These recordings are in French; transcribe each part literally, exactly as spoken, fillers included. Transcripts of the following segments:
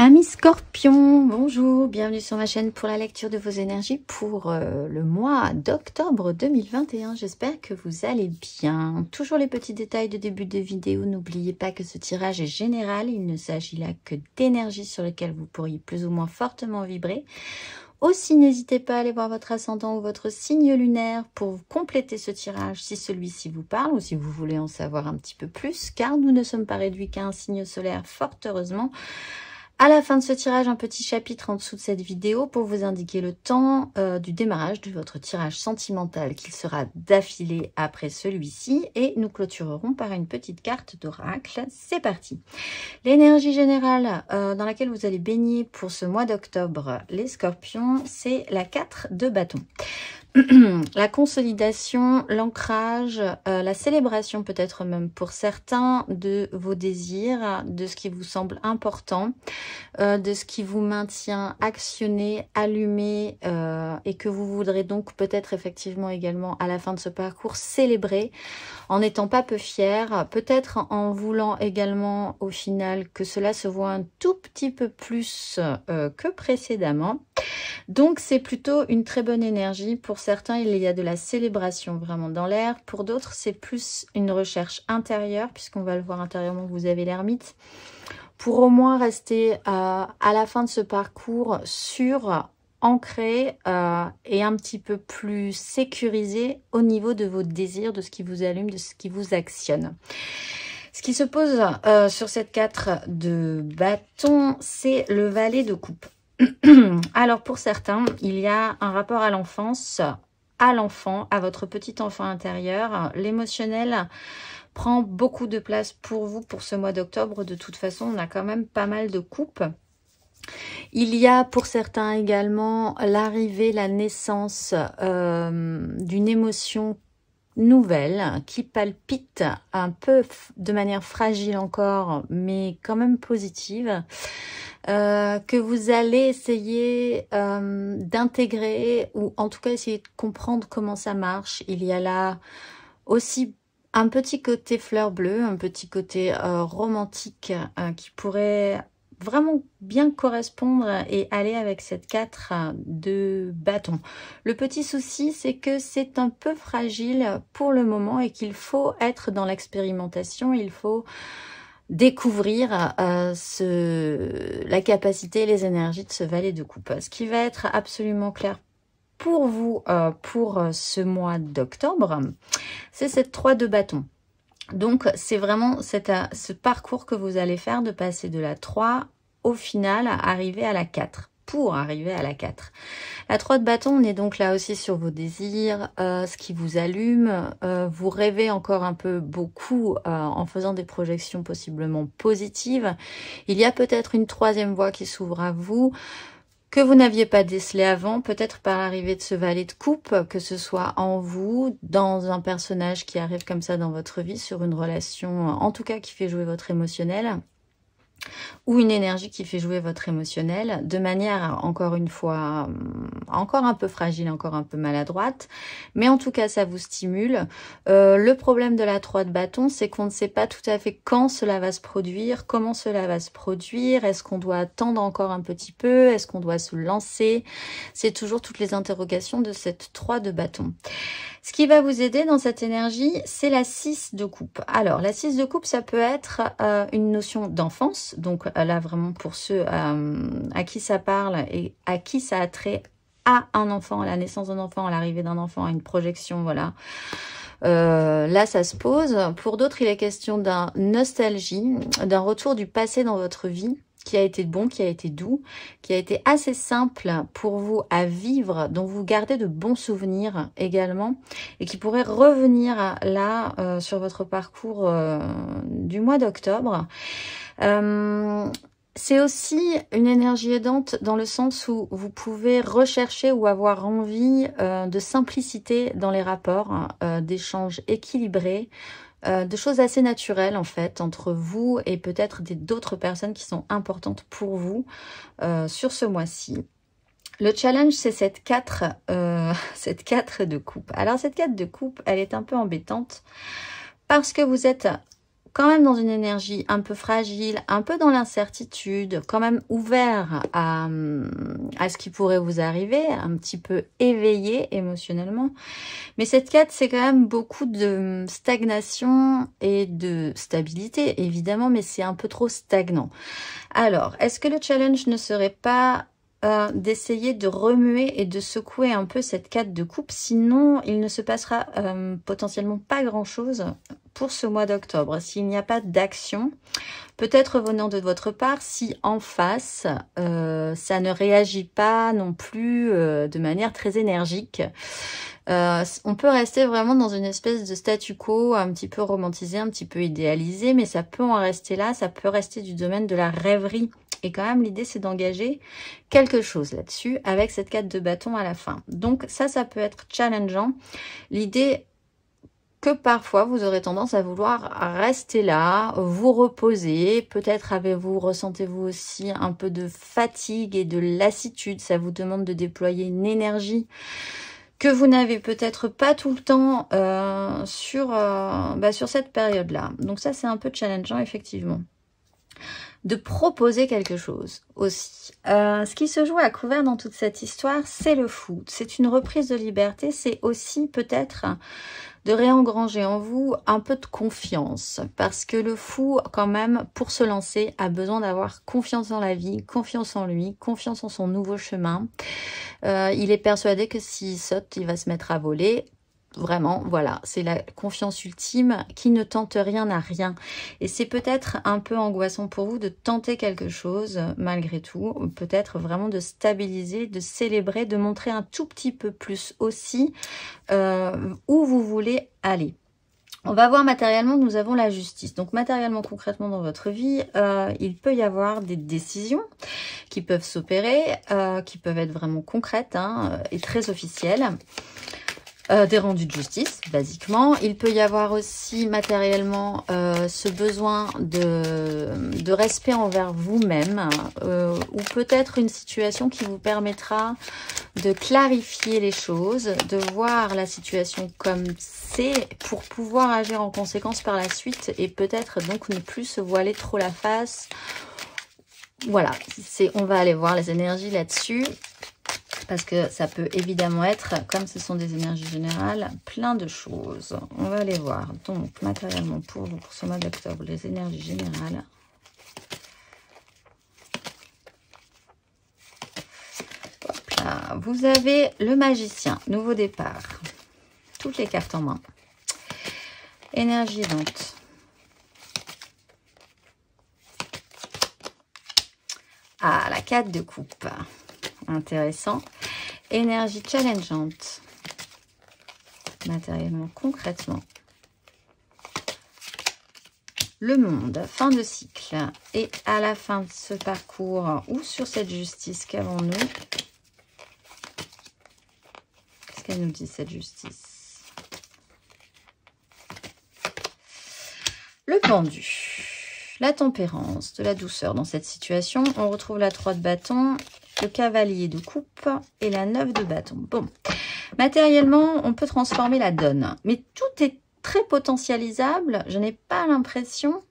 Amis Scorpion, bonjour, bienvenue sur ma chaîne pour la lecture de vos énergies pour euh, le mois d'octobre deux mille vingt et un. J'espère que vous allez bien. Toujours les petits détails de début de vidéo. N'oubliez pas que ce tirage est général. Il ne s'agit là que d'énergies sur lesquelles vous pourriez plus ou moins fortement vibrer. Aussi, n'hésitez pas à aller voir votre ascendant ou votre signe lunaire pour compléter ce tirage si celui-ci vous parle ou si vous voulez en savoir un petit peu plus, car nous ne sommes pas réduits qu'à un signe solaire, fort heureusement. À la fin de ce tirage, un petit chapitre en dessous de cette vidéo pour vous indiquer le temps euh, du démarrage de votre tirage sentimental qu'il sera d'affilée après celui-ci. Et nous clôturerons par une petite carte d'oracle. C'est parti. L'énergie générale euh, dans laquelle vous allez baigner pour ce mois d'octobre, les scorpions, c'est la quatre de bâton. La consolidation, l'ancrage, euh, la célébration peut-être même pour certains de vos désirs, de ce qui vous semble important, euh, de ce qui vous maintient actionné, allumé euh, et que vous voudrez donc peut-être effectivement également à la fin de ce parcours célébrer en n'étant pas peu fier, peut-être en voulant également au final que cela se voit un tout petit peu plus euh, que précédemment. Donc c'est plutôt une très bonne énergie. Pour certains, il y a de la célébration vraiment dans l'air. Pour d'autres, c'est plus une recherche intérieure, puisqu'on va le voir intérieurement, vous avez l'ermite. Pour au moins rester euh, à la fin de ce parcours sûr, ancré euh, et un petit peu plus sécurisé au niveau de vos désirs, de ce qui vous allume, de ce qui vous actionne. Ce qui se pose euh, sur cette quatre de bâton, c'est le valet de coupe. Alors pour certains, il y a un rapport à l'enfance, à l'enfant, à votre petit enfant intérieur. L'émotionnel prend beaucoup de place pour vous pour ce mois d'octobre. De toute façon, on a quand même pas mal de coupes. Il y a pour certains également l'arrivée, la naissance euh, d'une émotion nouvelle qui palpite un peu de manière fragile encore, mais quand même positive. Euh, que vous allez essayer euh, d'intégrer ou en tout cas essayer de comprendre comment ça marche. Il y a là aussi un petit côté fleur bleue, un petit côté euh, romantique euh, qui pourrait vraiment bien correspondre et aller avec cette quatre de bâton. Le petit souci, c'est que c'est un peu fragile pour le moment et qu'il faut être dans l'expérimentation, il faut découvrir euh, ce, la capacité et les énergies de ce valet de coupe. Ce qui va être absolument clair pour vous euh, pour ce mois d'octobre, c'est cette trois de bâton. Donc, c'est vraiment cette, ce parcours que vous allez faire de passer de la trois au final à arriver à la quatre. Pour arriver à la quatre. La trois de bâton, on est donc là aussi sur vos désirs, euh, ce qui vous allume. Euh, vous rêvez encore un peu beaucoup euh, en faisant des projections possiblement positives. Il y a peut-être une troisième voie qui s'ouvre à vous, que vous n'aviez pas décelé avant, peut-être par l'arrivée de ce valet de coupe, que ce soit en vous, dans un personnage qui arrive comme ça dans votre vie, sur une relation, en tout cas qui fait jouer votre émotionnel, ou une énergie qui fait jouer votre émotionnel, de manière, encore une fois, encore un peu fragile, encore un peu maladroite, mais en tout cas, ça vous stimule. Euh, le problème de la trois de bâton, c'est qu'on ne sait pas tout à fait quand cela va se produire, comment cela va se produire, est-ce qu'on doit attendre encore un petit peu, est-ce qu'on doit se lancer? C'est toujours toutes les interrogations de cette trois de bâton. Ce qui va vous aider dans cette énergie, c'est la six de coupe. Alors, la six de coupe, ça peut être euh, une notion d'enfance. Donc là, vraiment pour ceux euh, à qui ça parle et à qui ça a trait à un enfant, à la naissance d'un enfant, à l'arrivée d'un enfant, à une projection, voilà. Euh, là, ça se pose. Pour d'autres, il est question d'un nostalgie, d'un retour du passé dans votre vie, qui a été bon, qui a été doux, qui a été assez simple pour vous à vivre, dont vous gardez de bons souvenirs également, et qui pourrait revenir là euh, sur votre parcours euh, du mois d'octobre. Euh, c'est aussi une énergie aidante dans le sens où vous pouvez rechercher ou avoir envie euh, de simplicité dans les rapports, euh, d'échanges équilibrés, Euh, de choses assez naturelles en fait entre vous et peut-être d'autres personnes qui sont importantes pour vous euh, sur ce mois-ci. Le challenge, c'est cette quatre, euh, cette quatre de coupe. Alors cette quatre de coupe, elle est un peu embêtante parce que vous êtes quand même dans une énergie un peu fragile, un peu dans l'incertitude, quand même ouvert à, à ce qui pourrait vous arriver, un petit peu éveillé émotionnellement. Mais cette carte, c'est quand même beaucoup de stagnation et de stabilité, évidemment, mais c'est un peu trop stagnant. Alors, est-ce que le challenge ne serait pas euh, d'essayer de remuer et de secouer un peu cette carte de coupe? Sinon, il ne se passera euh, potentiellement pas grand-chose pour ce mois d'octobre. S'il n'y a pas d'action, peut-être venant de votre part, si en face, euh, ça ne réagit pas non plus euh, de manière très énergique. Euh, on peut rester vraiment dans une espèce de statu quo, un petit peu romantisé, un petit peu idéalisé, mais ça peut en rester là, ça peut rester du domaine de la rêverie. Et quand même, l'idée, c'est d'engager quelque chose là-dessus avec cette carte de bâton à la fin. Donc ça, ça peut être challengeant. L'idée que parfois, vous aurez tendance à vouloir rester là, vous reposer. Peut-être avez-vous, ressentez-vous aussi un peu de fatigue et de lassitude. Ça vous demande de déployer une énergie que vous n'avez peut-être pas tout le temps euh, sur, euh, bah, sur cette période-là. Donc ça, c'est un peu challengeant, effectivement. De proposer quelque chose aussi. Euh, ce qui se joue à couvert dans toute cette histoire, c'est le fou. C'est une reprise de liberté, c'est aussi peut-être de réengranger en vous un peu de confiance. Parce que le fou, quand même, pour se lancer, a besoin d'avoir confiance en la vie, confiance en lui, confiance en son nouveau chemin. Euh, il est persuadé que s'il saute, il va se mettre à voler. Vraiment, voilà, c'est la confiance ultime qui ne tente rien à rien. Et c'est peut-être un peu angoissant pour vous de tenter quelque chose, malgré tout. Peut-être vraiment de stabiliser, de célébrer, de montrer un tout petit peu plus aussi euh, où vous voulez aller. On va voir matériellement, nous avons la justice. Donc matériellement, concrètement dans votre vie, euh, il peut y avoir des décisions qui peuvent s'opérer, euh, qui peuvent être vraiment concrètes hein, et très officielles. Euh, des rendus de justice, basiquement. Il peut y avoir aussi matériellement euh, ce besoin de, de respect envers vous-même euh, ou peut-être une situation qui vous permettra de clarifier les choses, de voir la situation comme c'est pour pouvoir agir en conséquence par la suite et peut-être donc ne plus se voiler trop la face. Voilà, c'est, on va aller voir les énergies là-dessus. Parce que ça peut évidemment être, comme ce sont des énergies générales, plein de choses. On va les voir. Donc, matériellement, pour vous, pour ce mois d'octobre, les énergies générales. Hop là. Vous avez le magicien, nouveau départ. Toutes les cartes en main. Énergie lente. Ah, la quatre de coupe. Intéressant. Énergie challengeante. Matériellement, concrètement. Le monde, fin de cycle. Et à la fin de ce parcours, ou sur cette justice, qu'avons-nous? Qu'est-ce qu'elle nous dit, cette justice? Le pendu. La tempérance, de la douceur dans cette situation. On retrouve la trois de bâton, le cavalier de coupe et la neuf de bâton. Bon, matériellement, on peut transformer la donne. Mais tout est très potentialisable. Je n'ai pas l'impression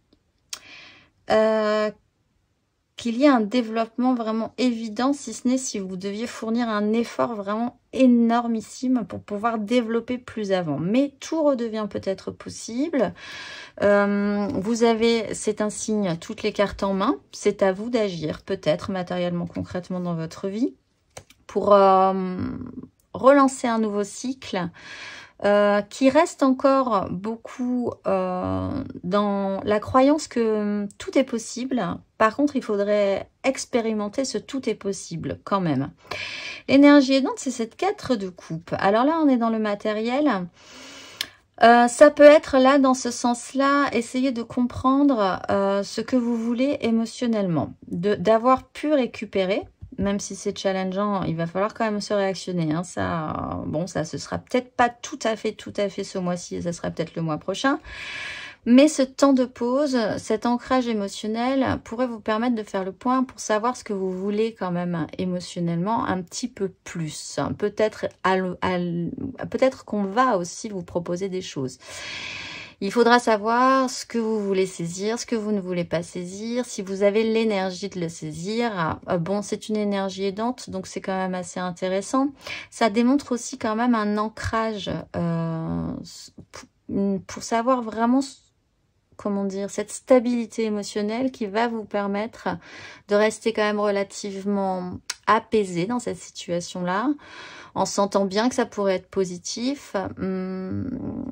euh, qu'il y ait un développement vraiment évident, si ce n'est si vous deviez fournir un effort vraiment énormissime pour pouvoir développer plus avant. Mais tout redevient peut-être possible. Euh, vous avez, c'est un signe, toutes les cartes en main. C'est à vous d'agir, peut-être matériellement, concrètement dans votre vie, pour euh, relancer un nouveau cycle euh, qui reste encore beaucoup euh, dans la croyance que tout est possible. Par contre, il faudrait expérimenter ce tout est possible quand même. L'énergie aidante, c'est cette quatre de coupe. Alors là, on est dans le matériel. Euh, ça peut être là, dans ce sens-là, essayer de comprendre euh, ce que vous voulez émotionnellement, d'avoir pu récupérer, même si c'est challengeant, il va falloir quand même se réactionner. Hein, ça, bon, ça, ce sera peut-être pas tout à fait, tout à fait ce mois-ci, ça sera peut-être le mois prochain. Mais ce temps de pause, cet ancrage émotionnel pourrait vous permettre de faire le point pour savoir ce que vous voulez quand même émotionnellement un petit peu plus. Peut-être peut-être qu'on va aussi vous proposer des choses. Il faudra savoir ce que vous voulez saisir, ce que vous ne voulez pas saisir, si vous avez l'énergie de le saisir. Ah, bon, c'est une énergie aidante, donc c'est quand même assez intéressant. Ça démontre aussi quand même un ancrage euh, pour savoir vraiment, comment dire, cette stabilité émotionnelle qui va vous permettre de rester quand même relativement apaisé dans cette situation-là, en sentant bien que ça pourrait être positif. Hum,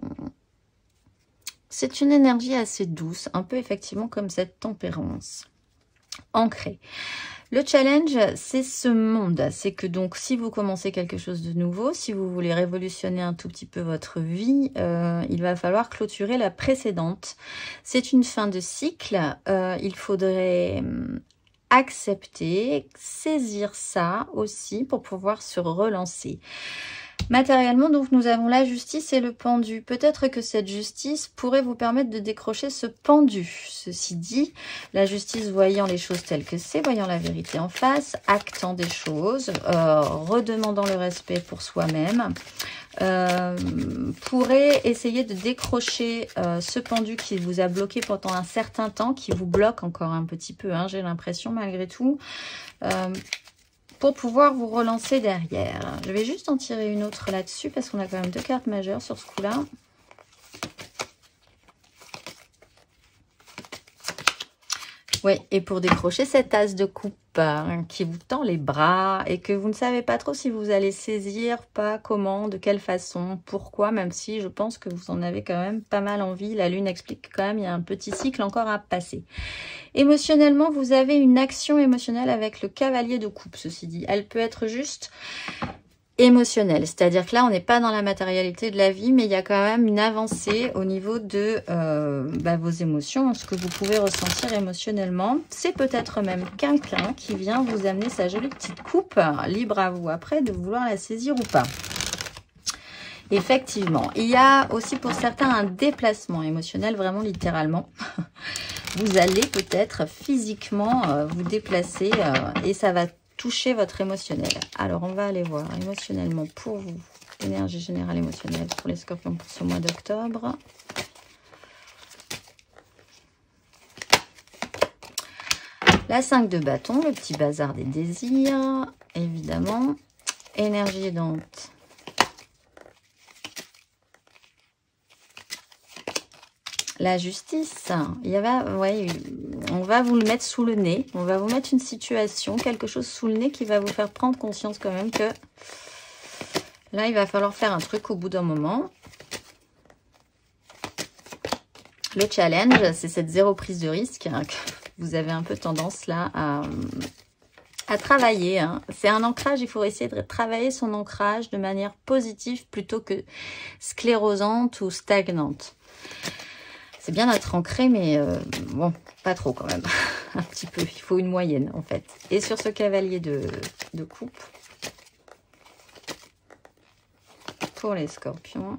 C'est une énergie assez douce, un peu effectivement comme cette tempérance ancrée. Le challenge, c'est ce monde. C'est que donc, si vous commencez quelque chose de nouveau, si vous voulez révolutionner un tout petit peu votre vie, euh, il va falloir clôturer la précédente. C'est une fin de cycle. Euh, il faudrait accepter, saisir ça aussi pour pouvoir se relancer. Matériellement, donc, nous avons la justice et le pendu. Peut-être que cette justice pourrait vous permettre de décrocher ce pendu. Ceci dit, la justice voyant les choses telles que c'est, voyant la vérité en face, actant des choses, euh, redemandant le respect pour soi-même, euh, pourrait essayer de décrocher euh, ce pendu qui vous a bloqué pendant un certain temps, qui vous bloque encore un petit peu, hein, j'ai l'impression, malgré tout. Euh, pour pouvoir vous relancer derrière. Je vais juste en tirer une autre là-dessus parce qu'on a quand même deux cartes majeures sur ce coup-là. Oui, et pour décrocher cet as de coupe hein, qui vous tend les bras et que vous ne savez pas trop si vous allez saisir, pas, comment, de quelle façon, pourquoi, même si je pense que vous en avez quand même pas mal envie. La lune explique quand même, il y a un petit cycle encore à passer. Émotionnellement, vous avez une action émotionnelle avec le cavalier de coupe, ceci dit. Elle peut être juste émotionnelle, c'est-à-dire que là, on n'est pas dans la matérialité de la vie, mais il y a quand même une avancée au niveau de euh, bah, vos émotions, ce que vous pouvez ressentir émotionnellement. C'est peut-être même quelqu'un qui vient vous amener sa jolie petite coupe, libre à vous après de vouloir la saisir ou pas. Effectivement, il y a aussi pour certains un déplacement émotionnel, vraiment littéralement. Vous allez peut-être physiquement euh, vous déplacer euh, et ça va toucher votre émotionnel. Alors, on va aller voir émotionnellement pour vous. Énergie générale émotionnelle pour les scorpions pour ce mois d'octobre. La cinq de bâton, le petit bazar des désirs, évidemment. Énergie aidante. La justice, il y avait, ouais, on va vous le mettre sous le nez. On va vous mettre une situation, quelque chose sous le nez qui va vous faire prendre conscience quand même que là, il va falloir faire un truc au bout d'un moment. Le challenge, c'est cette zéro prise de risque hein, que vous avez un peu tendance là à, à travailler. Hein. C'est un ancrage, il faut essayer de travailler son ancrage de manière positive plutôt que sclérosante ou stagnante. C'est bien d'être ancré, mais euh, bon, pas trop quand même. Un petit peu, il faut une moyenne en fait. Et sur ce cavalier de, de coupe, pour les scorpions,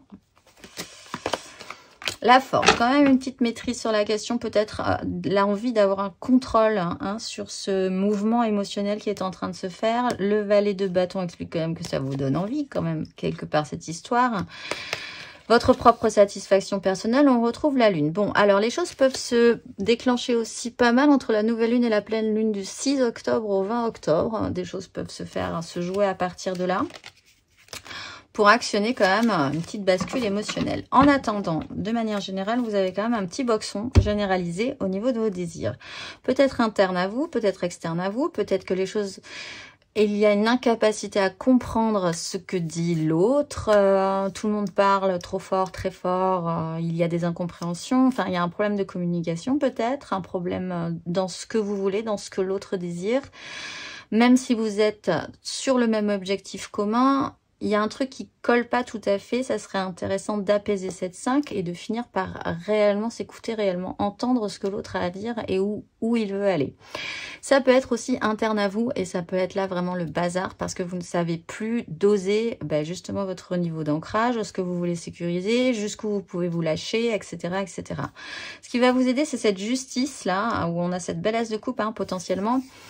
la force, quand même une petite maîtrise sur la question, peut-être euh, l'envie d'avoir un contrôle hein, sur ce mouvement émotionnel qui est en train de se faire. Le valet de bâton explique quand même que ça vous donne envie quand même, quelque part cette histoire. Votre propre satisfaction personnelle, on retrouve la lune. Bon, alors les choses peuvent se déclencher aussi pas mal entre la nouvelle lune et la pleine lune du six octobre au vingt octobre. Des choses peuvent se faire, se jouer à partir de là pour actionner quand même une petite bascule émotionnelle. En attendant, de manière générale, vous avez quand même un petit boxon généralisé au niveau de vos désirs. Peut-être interne à vous, peut-être externe à vous, peut-être que les choses... Et il y a une incapacité à comprendre ce que dit l'autre. Euh, tout le monde parle trop fort, très fort. Euh, il y a des incompréhensions. Enfin, il y a un problème de communication peut-être. Un problème dans ce que vous voulez, dans ce que l'autre désire. Même si vous êtes sur le même objectif commun, il y a un truc qui colle pas tout à fait. Ça serait intéressant d'apaiser cette cinq et de finir par réellement s'écouter, réellement entendre ce que l'autre a à dire et où, où il veut aller. Ça peut être aussi interne à vous et ça peut être là vraiment le bazar parce que vous ne savez plus doser ben justement votre niveau d'ancrage, ce que vous voulez sécuriser, jusqu'où vous pouvez vous lâcher, et cetera et cetera. Ce qui va vous aider, c'est cette justice là, où on a cette belle as de coupe hein, potentiellement,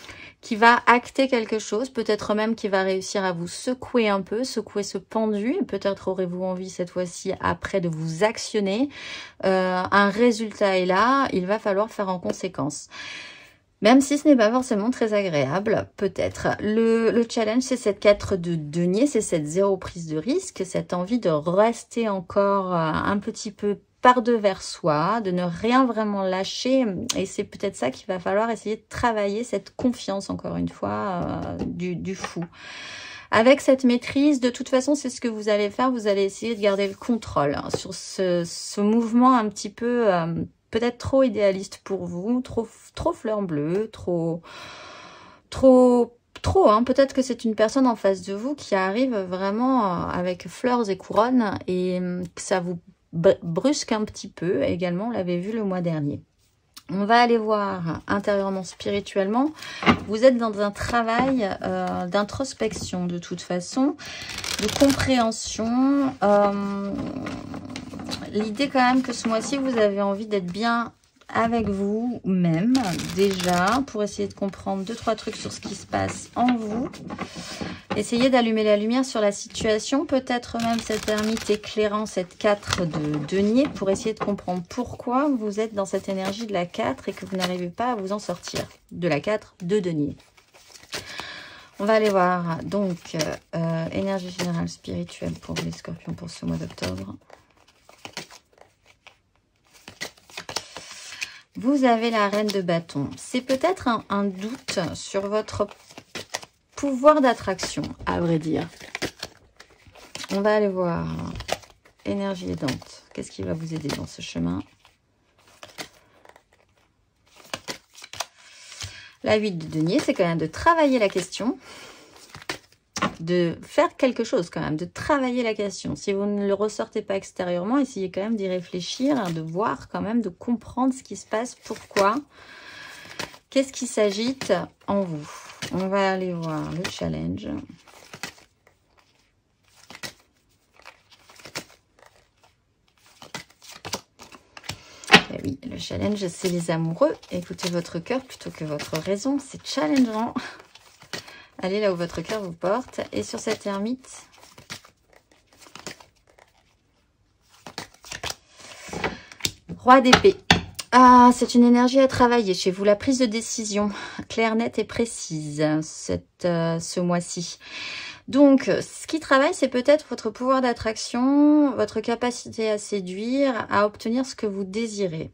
qui va acter quelque chose, peut-être même qui va réussir à vous secouer un peu, secouer ce pendu. Peut-être aurez-vous envie cette fois-ci après de vous actionner. Euh, un résultat est là, il va falloir faire en conséquence. Même si ce n'est pas forcément très agréable, peut-être. Le, le challenge, c'est cette quatre de denier, c'est cette zéro prise de risque, cette envie de rester encore un petit peu par-devers soi, de ne rien vraiment lâcher. Et c'est peut-être ça qu'il va falloir essayer de travailler, cette confiance, encore une fois, euh, du, du fou. Avec cette maîtrise, de toute façon, c'est ce que vous allez faire. Vous allez essayer de garder le contrôle hein, sur ce, ce mouvement un petit peu... Euh, peut-être trop idéaliste pour vous, trop, trop fleur bleue, trop, trop, trop, hein. Peut-être que c'est une personne en face de vous qui arrive vraiment avec fleurs et couronnes et que ça vous brusque un petit peu. Également, on l'avait vu le mois dernier. On va aller voir intérieurement, spirituellement. Vous êtes dans un travail euh, d'introspection de toute façon, de compréhension. Euh, L'idée quand même que ce mois-ci, vous avez envie d'être bien avec vous-même déjà pour essayer de comprendre deux, trois trucs sur ce qui se passe en vous. Essayez d'allumer la lumière sur la situation, peut-être même cette ermite éclairant cette quatre de denier pour essayer de comprendre pourquoi vous êtes dans cette énergie de la quatre et que vous n'arrivez pas à vous en sortir. De la quatre de denier. On va aller voir donc euh, énergie générale spirituelle pour les scorpions pour ce mois d'octobre. Vous avez la reine de bâton. C'est peut-être un, un doute sur votre pouvoir d'attraction, à vrai dire. On va aller voir énergie aidante. Qu'est-ce qui va vous aider dans ce chemin? La huit de denier, c'est quand même de travailler la question. De faire quelque chose quand même, de travailler la question. Si vous ne le ressortez pas extérieurement, essayez quand même d'y réfléchir, de voir quand même, de comprendre ce qui se passe, pourquoi, qu'est-ce qui s'agite en vous. On va aller voir le challenge. Et oui, le challenge, c'est les amoureux. Écoutez votre cœur plutôt que votre raison, c'est challengeant. Allez là où votre cœur vous porte. Et sur cette ermite, roi d'épée. Ah, c'est une énergie à travailler chez vous. La prise de décision claire, nette et précise cette, euh, ce mois-ci. Donc, ce qui travaille, c'est peut-être votre pouvoir d'attraction, votre capacité à séduire, à obtenir ce que vous désirez.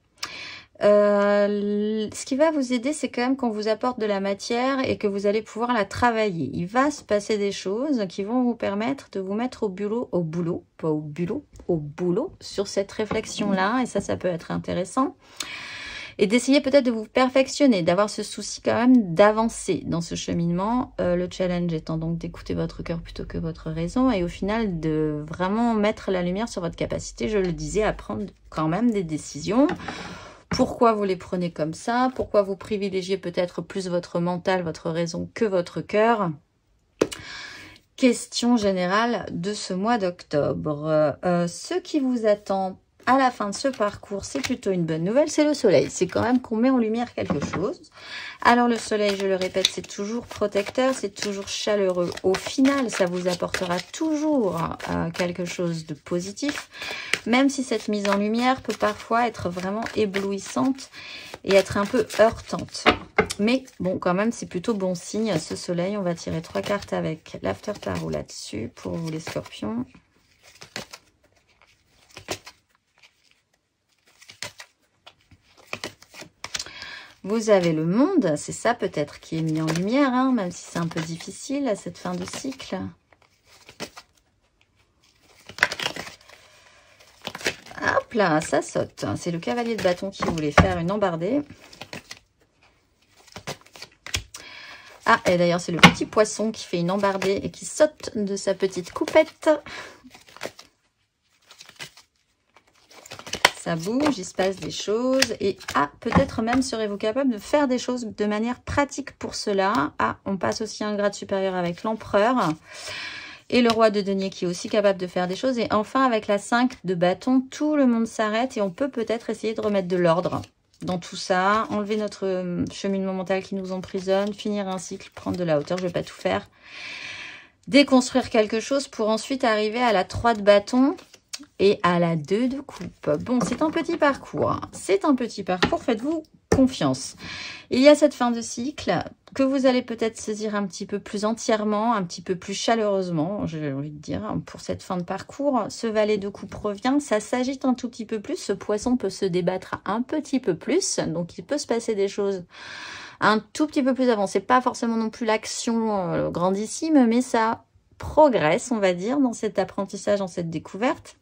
Euh, ce qui va vous aider, c'est quand même qu'on vous apporte de la matière et que vous allez pouvoir la travailler. Il va se passer des choses qui vont vous permettre de vous mettre au boulot, au boulot, pas au boulot, au boulot, sur cette réflexion-là. Et ça, ça peut être intéressant. Et d'essayer peut-être de vous perfectionner, d'avoir ce souci quand même d'avancer dans ce cheminement. Euh, le challenge étant donc d'écouter votre cœur plutôt que votre raison. Et au final, de vraiment mettre la lumière sur votre capacité, je le disais, à prendre quand même des décisions. Pourquoi vous les prenez comme ça? Pourquoi vous privilégiez peut-être plus votre mental, votre raison que votre cœur? Question générale de ce mois d'octobre. Euh, ce qui vous attend à la fin de ce parcours, c'est plutôt une bonne nouvelle, c'est le soleil. C'est quand même qu'on met en lumière quelque chose. Alors le soleil, je le répète, c'est toujours protecteur, c'est toujours chaleureux. Au final, ça vous apportera toujours euh, quelque chose de positif, même si cette mise en lumière peut parfois être vraiment éblouissante et être un peu heurtante. Mais bon, quand même, c'est plutôt bon signe, ce soleil. On va tirer trois cartes avec l'After Tarot là-dessus pour vous les scorpions. Vous avez le monde, c'est ça peut-être qui est mis en lumière, hein, même si c'est un peu difficile à cette fin de cycle. Hop là, ça saute. C'est le cavalier de bâton qui voulait faire une embardée. Ah, et d'ailleurs, c'est le petit poisson qui fait une embardée et qui saute de sa petite coupette. Ça bouge, il se passe des choses. Et ah, peut-être même serez-vous capable de faire des choses de manière pratique pour cela. Ah, on passe aussi à un grade supérieur avec l'empereur. Et le roi de denier qui est aussi capable de faire des choses. Et enfin, avec la cinq de bâton, tout le monde s'arrête et on peut peut-être essayer de remettre de l'ordre dans tout ça, enlever notre cheminement mental qui nous emprisonne, finir un cycle, prendre de la hauteur, je ne vais pas tout faire. Déconstruire quelque chose pour ensuite arriver à la trois de bâton et à la deux de coupe. Bon, c'est un petit parcours. C'est un petit parcours, faites-vous confiance. Il y a cette fin de cycle que vous allez peut-être saisir un petit peu plus entièrement, un petit peu plus chaleureusement, j'ai envie de dire, pour cette fin de parcours. Ce valet de coupe revient, ça s'agite un tout petit peu plus, ce poisson peut se débattre un petit peu plus, donc il peut se passer des choses un tout petit peu plus avancées. Pas forcément non plus l'action euh, grandissime, mais ça progresse, on va dire, dans cet apprentissage, dans cette découverte.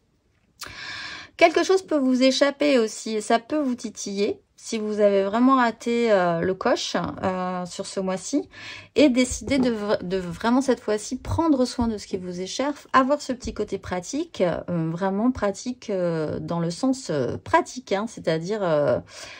Quelque chose peut vous échapper aussi, et ça peut vous titiller. Si vous avez vraiment raté euh, le coche euh, sur ce mois-ci et décider de, de vraiment cette fois-ci prendre soin de ce qui vous est cher, avoir ce petit côté pratique, euh, vraiment pratique euh, dans le sens euh, pratique, hein, c'est-à-dire euh,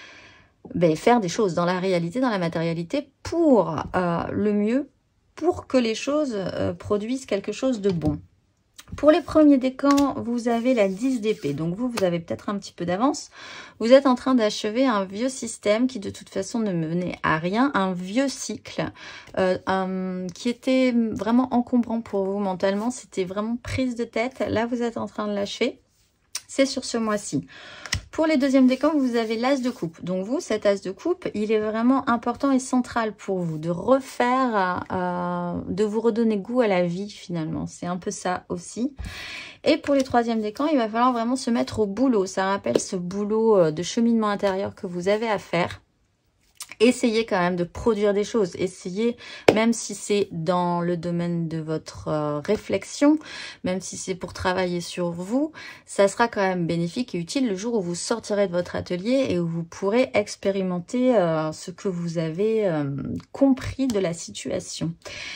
ben, faire des choses dans la réalité, dans la matérialité pour euh, le mieux, pour que les choses euh, produisent quelque chose de bon. Pour les premiers décans, vous avez la dix d'épée. Donc vous, vous avez peut-être un petit peu d'avance. Vous êtes en train d'achever un vieux système qui de toute façon ne menait à rien. Un vieux cycle euh, un, qui était vraiment encombrant pour vous mentalement. C'était vraiment prise de tête. Là, vous êtes en train de l'achever. C'est sur ce mois-ci. Pour les deuxièmes décans, vous avez l'as de coupe. Donc vous, cet as de coupe, il est vraiment important et central pour vous de refaire, euh, de vous redonner goût à la vie finalement. C'est un peu ça aussi. Et pour les troisièmes décans, il va falloir vraiment se mettre au boulot. Ça rappelle ce boulot de cheminement intérieur que vous avez à faire. Essayez quand même de produire des choses. Essayez, même si c'est dans le domaine de votre euh, réflexion, même si c'est pour travailler sur vous, ça sera quand même bénéfique et utile le jour où vous sortirez de votre atelier et où vous pourrez expérimenter euh, ce que vous avez euh, compris de la situation.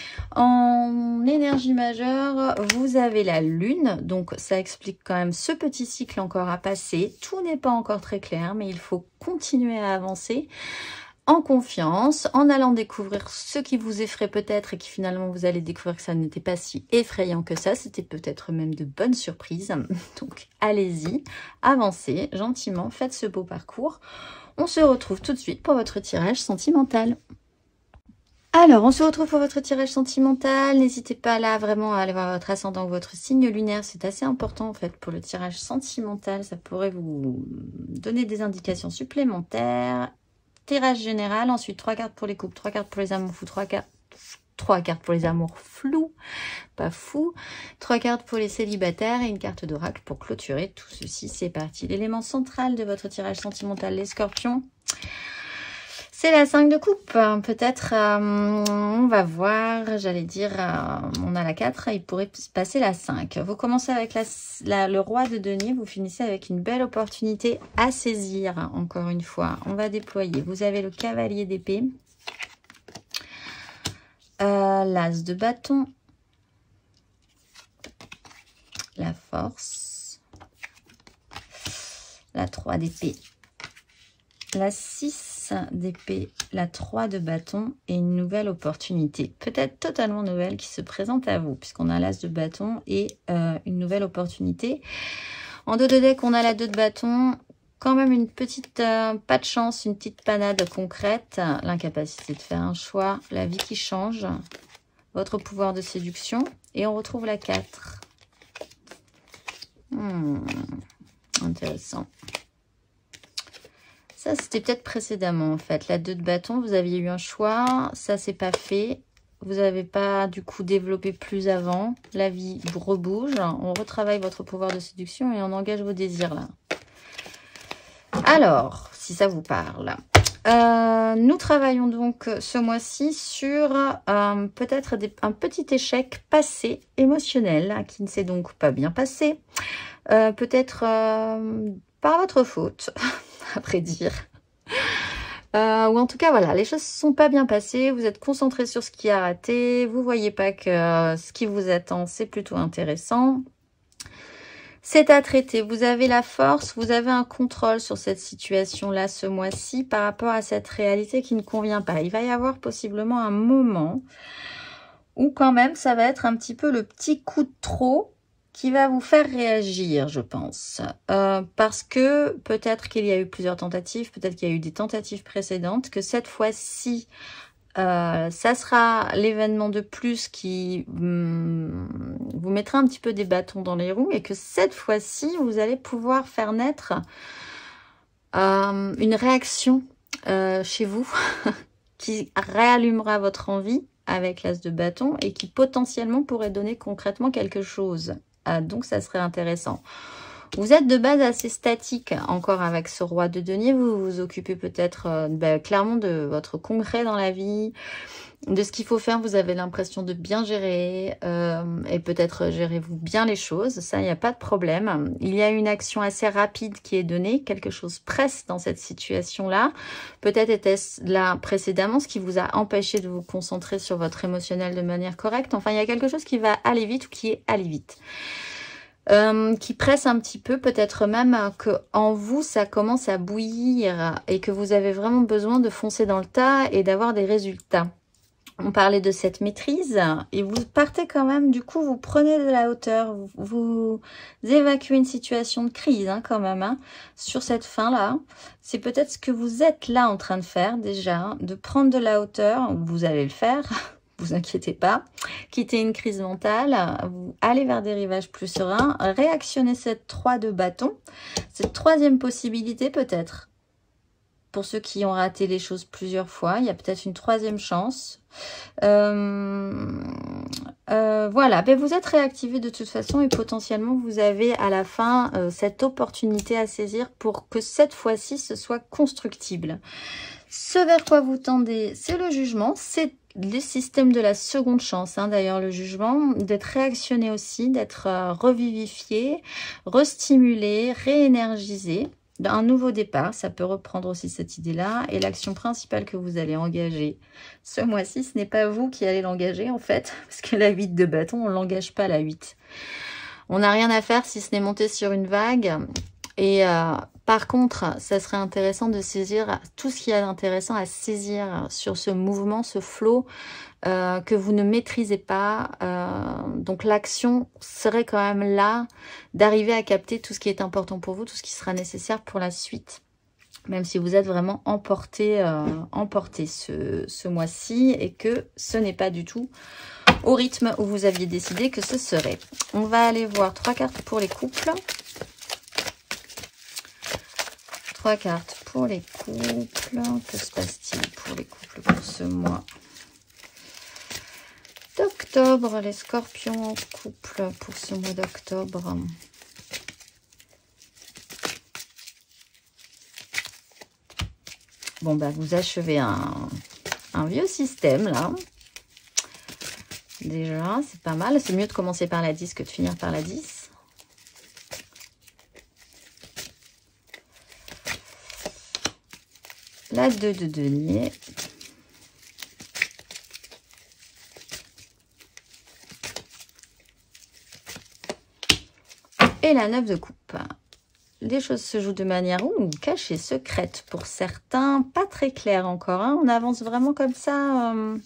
En énergie majeure, vous avez la lune, donc ça explique quand même ce petit cycle encore à passer. Tout n'est pas encore très clair, mais il faut continuer à avancer en confiance, en allant découvrir ce qui vous effraie peut-être et qui finalement vous allez découvrir que ça n'était pas si effrayant que ça, c'était peut-être même de bonnes surprises. Donc allez-y, avancez gentiment, faites ce beau parcours. On se retrouve tout de suite pour votre tirage sentimental. Alors, on se retrouve pour votre tirage sentimental. N'hésitez pas là vraiment à aller voir votre ascendant ou votre signe lunaire. C'est assez important en fait pour le tirage sentimental. Ça pourrait vous donner des indications supplémentaires. Tirage général, ensuite trois cartes pour les couples, trois cartes pour les amours fous, trois cartes, trois cartes pour les amours flous, pas fous, trois cartes pour les célibataires et une carte d'oracle pour clôturer tout ceci. C'est parti. L'élément central de votre tirage sentimental, les scorpions, c'est la cinq de coupe. Peut-être, euh, on va voir, j'allais dire, euh, on a la quatre, il pourrait se passer la cinq. Vous commencez avec la, la, le roi de denier, vous finissez avec une belle opportunité à saisir, encore une fois. On va déployer. Vous avez le cavalier d'épée, euh, l'as de bâton, la force, la trois d'épée, la six d'épée, la trois de bâton et une nouvelle opportunité, peut-être totalement nouvelle, qui se présente à vous, puisqu'on a l'as de bâton et euh, une nouvelle opportunité. En dos de deck, on a la deux de bâton, quand même une petite, euh, pas de chance, une petite panade concrète, l'incapacité de faire un choix, la vie qui change, votre pouvoir de séduction, et on retrouve la quatre. Hmm, intéressant. Ça, c'était peut-être précédemment, en fait. La deux de bâton, vous aviez eu un choix. Ça, c'est pas fait. Vous n'avez pas, du coup, développé plus avant. La vie rebouge. On retravaille votre pouvoir de séduction et on engage vos désirs, là. Alors, si ça vous parle. Euh, nous travaillons donc ce mois-ci sur euh, peut-être un petit échec passé émotionnel, hein, qui ne s'est donc pas bien passé. Euh, peut-être euh, par votre faute. Après dire. Euh, ou en tout cas, voilà, les choses ne sont pas bien passées. Vous êtes concentré sur ce qui a raté. Vous ne voyez pas que euh, ce qui vous attend, c'est plutôt intéressant. C'est à traiter. Vous avez la force, vous avez un contrôle sur cette situation-là ce mois-ci par rapport à cette réalité qui ne convient pas. Il va y avoir possiblement un moment où quand même, ça va être un petit peu le petit coup de trop qui va vous faire réagir, je pense. Euh, parce que peut-être qu'il y a eu plusieurs tentatives, peut-être qu'il y a eu des tentatives précédentes, que cette fois-ci, euh, ça sera l'événement de plus qui hum, vous mettra un petit peu des bâtons dans les roues et que cette fois-ci, vous allez pouvoir faire naître euh, une réaction euh, chez vous qui réallumera votre envie avec l'as de bâton et qui potentiellement pourrait donner concrètement quelque chose. Euh, donc, ça serait intéressant. Vous êtes de base assez statique encore avec ce roi de denier. Vous vous occupez peut-être euh, bah, clairement de votre concret dans la vie, de ce qu'il faut faire. Vous avez l'impression de bien gérer euh, et peut-être gérez-vous bien les choses. Ça, il n'y a pas de problème. Il y a une action assez rapide qui est donnée. Quelque chose presse dans cette situation-là. Peut-être était-ce là précédemment ce qui vous a empêché de vous concentrer sur votre émotionnel de manière correcte. Enfin, il y a quelque chose qui va aller vite ou qui est allé vite. Euh, qui presse un petit peu, peut-être même que en vous ça commence à bouillir et que vous avez vraiment besoin de foncer dans le tas et d'avoir des résultats. On parlait de cette maîtrise et vous partez quand même, du coup vous prenez de la hauteur, vous, vous évacuez une situation de crise hein, quand même hein, sur cette fin là. C'est peut-être ce que vous êtes là en train de faire déjà, hein, de prendre de la hauteur, vous allez le faire. Vous inquiétez pas, quittez une crise mentale, vous allez vers des rivages plus sereins, réactionnez cette trois de bâton, cette troisième possibilité peut-être. Pour ceux qui ont raté les choses plusieurs fois, il y a peut-être une troisième chance. Euh, euh, voilà, ben vous êtes réactivé de toute façon et potentiellement vous avez à la fin euh, cette opportunité à saisir pour que cette fois-ci ce soit constructible. Ce vers quoi vous tendez, c'est le jugement, c'est les systèmes de la seconde chance, hein, d'ailleurs le jugement, d'être réactionné aussi, d'être euh, revivifié, restimulé, réénergisé. Un nouveau départ, ça peut reprendre aussi cette idée-là. Et l'action principale que vous allez engager ce mois-ci, ce n'est pas vous qui allez l'engager en fait, parce que la huit de bâton, on ne l'engage pas la huit. On n'a rien à faire si ce n'est monter sur une vague. Et euh, par contre, ça serait intéressant de saisir tout ce qu'il y a d'intéressant à saisir sur ce mouvement, ce flow euh, que vous ne maîtrisez pas. Euh, donc l'action serait quand même là d'arriver à capter tout ce qui est important pour vous, tout ce qui sera nécessaire pour la suite. Même si vous êtes vraiment emporté, euh, emporté ce, ce mois-ci et que ce n'est pas du tout au rythme où vous aviez décidé que ce serait. On va aller voir trois cartes pour les couples. Trois cartes pour les couples. Que se passe-t-il pour les couples pour ce mois d'octobre? Les scorpions en couple pour ce mois d'octobre. Bon, bah, vous achevez un, un vieux système, là. Déjà, c'est pas mal. C'est mieux de commencer par la dix que de finir par la dix. La deux de denier. Et la neuf de coupe. Les choses se jouent de manière ouh, cachée, secrète pour certains. Pas très claire encore. Hein. On avance vraiment comme ça. Euh,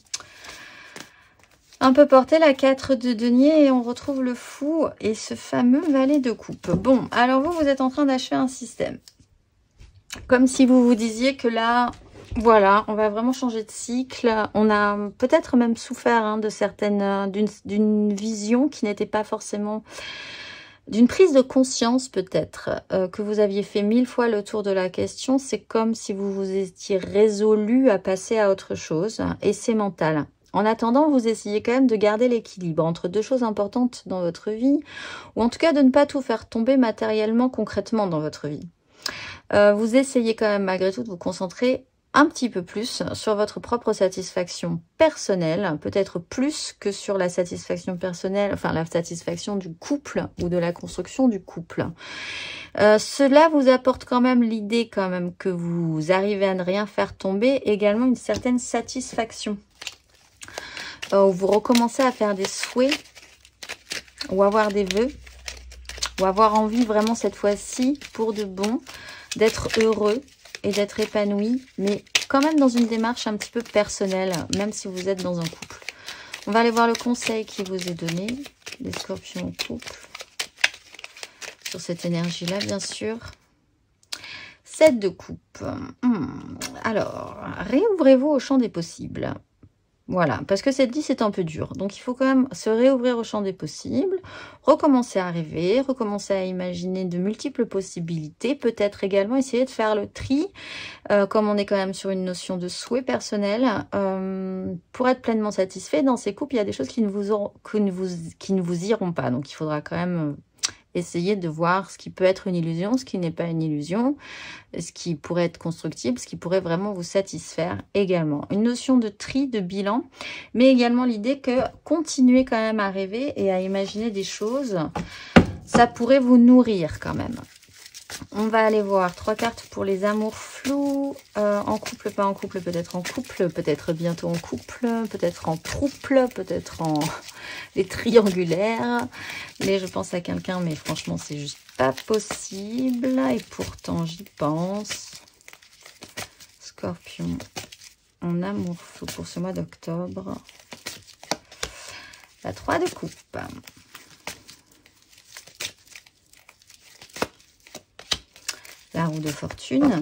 un peu porté la quatre de denier et on retrouve le fou et ce fameux valet de coupe. Bon, alors vous, vous êtes en train d'achever un système. Comme si vous vous disiez que là, voilà, on va vraiment changer de cycle. On a peut-être même souffert hein, de certaines, d'une d'une vision qui n'était pas forcément, d'une prise de conscience peut-être, euh, que vous aviez fait mille fois le tour de la question. C'est comme si vous vous étiez résolu à passer à autre chose et c'est mental. En attendant, vous essayez quand même de garder l'équilibre entre deux choses importantes dans votre vie ou en tout cas de ne pas tout faire tomber matériellement, concrètement dans votre vie. Euh, vous essayez quand même malgré tout de vous concentrer un petit peu plus sur votre propre satisfaction personnelle, peut-être plus que sur la satisfaction personnelle, enfin la satisfaction du couple ou de la construction du couple. Euh, cela vous apporte quand même l'idée quand même que vous arrivez à ne rien faire tomber, également une certaine satisfaction. Euh, vous recommencez à faire des souhaits ou avoir des vœux ou avoir envie vraiment cette fois-ci pour de bon d'être heureux et d'être épanoui, mais quand même dans une démarche un petit peu personnelle, même si vous êtes dans un couple. On va aller voir le conseil qui vous est donné, les scorpions en couple. sur cette énergie-là, bien sûr. sept de coupe. Hmm. Alors, réouvrez-vous au champ des possibles. Voilà, parce que cette dix est un peu dure. Donc, il faut quand même se réouvrir au champ des possibles, recommencer à rêver, recommencer à imaginer de multiples possibilités. Peut-être également essayer de faire le tri, euh, comme on est quand même sur une notion de souhait personnel. Euh, pour être pleinement satisfait, dans ces couples, il y a des choses qui ne vous, auront, qui ne vous, qui ne vous iront pas. Donc, il faudra quand même essayer de voir ce qui peut être une illusion, ce qui n'est pas une illusion, ce qui pourrait être constructible, ce qui pourrait vraiment vous satisfaire également. Une notion de tri, de bilan, mais également l'idée que continuer quand même à rêver et à imaginer des choses, ça pourrait vous nourrir quand même. On va aller voir trois cartes pour les amours flous, euh, en couple, pas en couple, peut-être en couple, peut-être bientôt en couple, peut-être en trouble, peut-être en les triangulaires. Mais je pense à quelqu'un, mais franchement, c'est juste pas possible. Et pourtant, j'y pense. Scorpion, en amour flou pour ce mois d'octobre. La trois de coupe. La roue de fortune.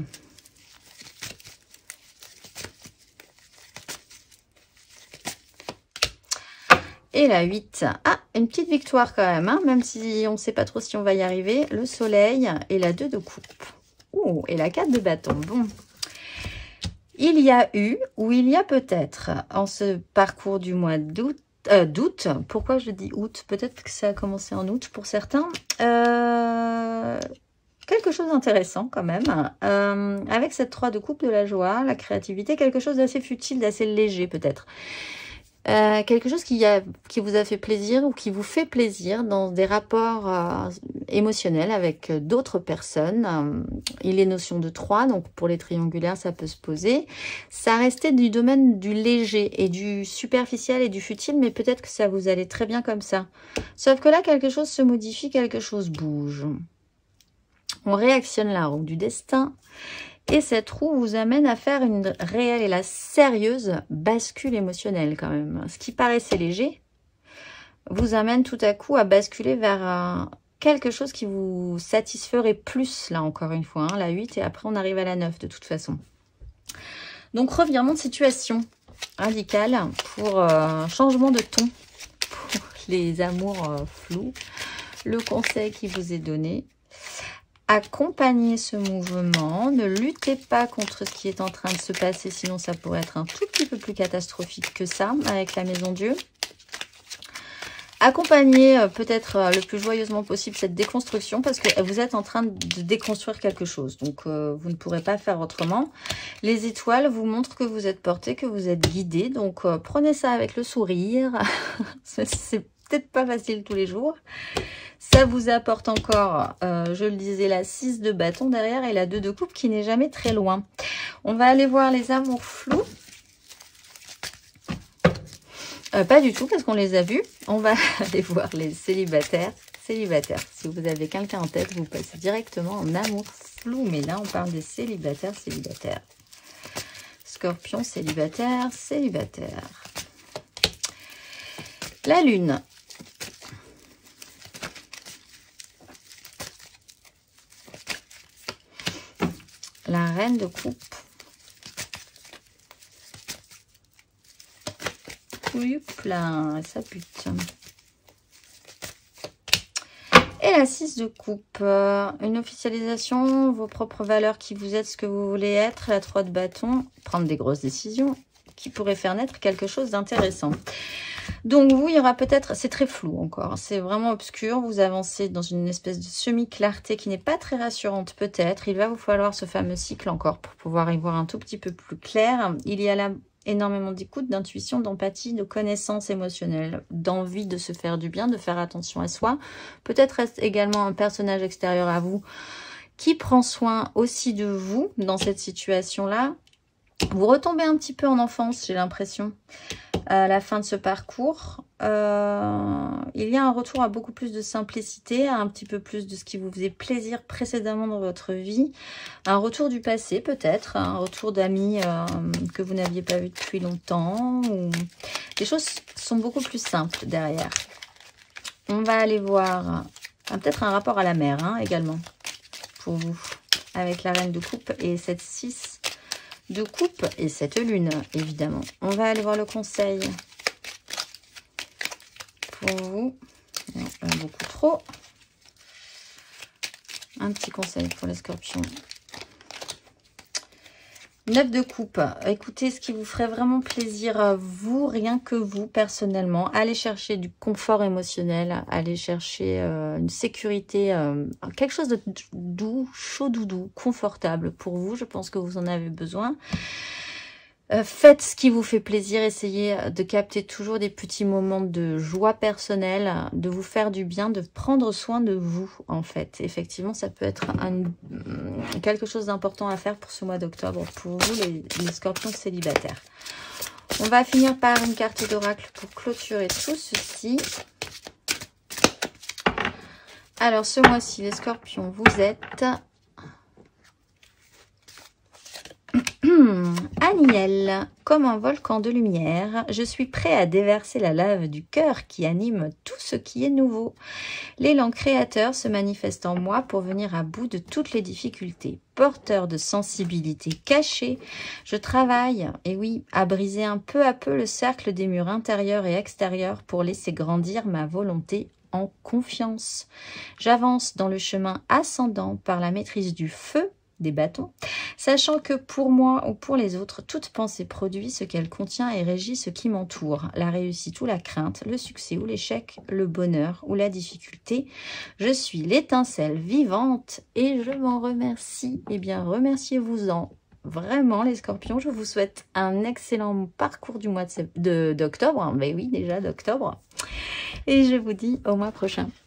Et la huit. Ah, une petite victoire quand même, hein, même si on ne sait pas trop si on va y arriver. Le soleil et la deux de coupe. Oh, et la quatre de bâton. Bon. Il y a eu, ou il y a peut-être, en ce parcours du mois d'août, euh, d'août, pourquoi je dis août? Peut-être que ça a commencé en août pour certains. Euh... Quelque chose d'intéressant quand même, euh, avec cette trois de coupe, de la joie, la créativité, quelque chose d'assez futile, d'assez léger peut-être. Euh, quelque chose qui, a, qui vous a fait plaisir ou qui vous fait plaisir dans des rapports euh, émotionnels avec d'autres personnes. Euh, il est notion de trois, donc pour les triangulaires, ça peut se poser. Ça restait du domaine du léger et du superficiel et du futile, mais peut-être que ça vous allait très bien comme ça. Sauf que là, quelque chose se modifie, quelque chose bouge. On réactionne la roue du destin et cette roue vous amène à faire une réelle et la sérieuse bascule émotionnelle quand même. Ce qui paraissait léger vous amène tout à coup à basculer vers un, quelque chose qui vous satisferait plus, là encore une fois, hein, la huit et après on arrive à la neuf de toute façon. Donc revirement de situation radical pour euh, changement de ton pour les amours euh, flous. Le conseil qui vous est donné. Accompagnez ce mouvement, ne luttez pas contre ce qui est en train de se passer, sinon ça pourrait être un tout petit peu plus catastrophique que ça avec la Maison Dieu. Accompagnez euh, peut-être euh, le plus joyeusement possible cette déconstruction parce que vous êtes en train de déconstruire quelque chose, donc euh, vous ne pourrez pas faire autrement. Les étoiles vous montrent que vous êtes porté, que vous êtes guidé, donc euh, prenez ça avec le sourire. C'est peut-être pas facile tous les jours. Ça vous apporte encore, euh, je le disais, la six de bâton derrière et la deux de coupe qui n'est jamais très loin. On va aller voir les amours flous. Euh, pas du tout parce qu'on les a vus. On va aller voir les célibataires. Célibataires. Si vous avez quelqu'un en tête, vous passez directement en amour flou. Mais là, on parle des célibataires, célibataires. Scorpion, célibataire, célibataire. La lune. La reine de coupe. Oui, plein, ça bute. Et la six de coupe. Euh, une officialisation, vos propres valeurs, qui vous êtes, ce que vous voulez être. La trois de bâton, prendre des grosses décisions qui pourraient faire naître quelque chose d'intéressant. Donc vous, il y aura peut-être, c'est très flou encore, c'est vraiment obscur, vous avancez dans une espèce de semi-clarté qui n'est pas très rassurante peut-être. Il va vous falloir ce fameux cycle encore pour pouvoir y voir un tout petit peu plus clair. Il y a là énormément d'écoute, d'intuition, d'empathie, de connaissance émotionnelle, d'envie de se faire du bien, de faire attention à soi. Peut-être reste également un personnage extérieur à vous qui prend soin aussi de vous dans cette situation-là. Vous retombez un petit peu en enfance, j'ai l'impression, à la fin de ce parcours. Euh, il y a un retour à beaucoup plus de simplicité, à un petit peu plus de ce qui vous faisait plaisir précédemment dans votre vie. Un retour du passé peut-être, un retour d'amis euh, que vous n'aviez pas vu depuis longtemps. Ou... Les choses sont beaucoup plus simples derrière. On va aller voir Ah, peut-être un rapport à la mer hein, également, pour vous, avec la reine de coupe et cette six de coupe et cette lune, évidemment. On va aller voir le conseil pour vous. Non, beaucoup trop. Un petit conseil pour les scorpions. neuf de coupe. Écoutez, ce qui vous ferait vraiment plaisir à vous, rien que vous, personnellement. Allez chercher du confort émotionnel. Allez chercher euh, une sécurité. Euh, quelque chose de doux, chaud doudou, confortable pour vous. Je pense que vous en avez besoin. Euh, faites ce qui vous fait plaisir. Essayez de capter toujours des petits moments de joie personnelle, de vous faire du bien, de prendre soin de vous, en fait. Effectivement, ça peut être un, quelque chose d'important à faire pour ce mois d'octobre, pour vous, les, les scorpions célibataires. On va finir par une carte d'oracle pour clôturer tout ceci. Alors, ce mois-ci, les scorpions, vous êtes... Aniel, comme un volcan de lumière, je suis prêt à déverser la lave du cœur qui anime tout ce qui est nouveau. L'élan créateur se manifeste en moi pour venir à bout de toutes les difficultés. Porteur de sensibilité cachée, je travaille, et oui, à briser un peu à peu le cercle des murs intérieurs et extérieurs pour laisser grandir ma volonté en confiance. J'avance dans le chemin ascendant par la maîtrise du feu, des bâtons, sachant que pour moi ou pour les autres, toute pensée produit ce qu'elle contient et régit ce qui m'entoure. La réussite ou la crainte, le succès ou l'échec, le bonheur ou la difficulté. Je suis l'étincelle vivante et je m'en remercie. Eh bien, remerciez-vous-en. Vraiment, les scorpions, je vous souhaite un excellent parcours du mois d'octobre. Mais oui, déjà d'octobre. Et je vous dis au mois prochain.